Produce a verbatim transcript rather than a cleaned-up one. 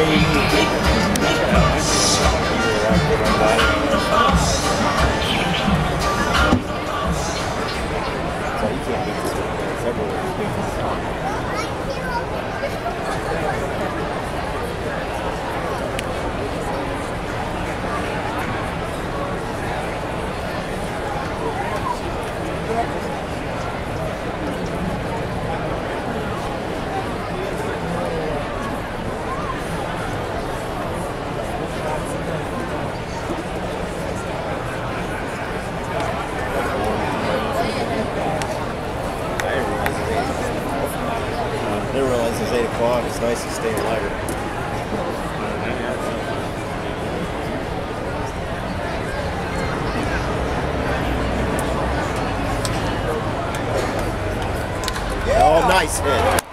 They realize it's eight o'clock. It's nice to stay lighter. Oh, nice hit.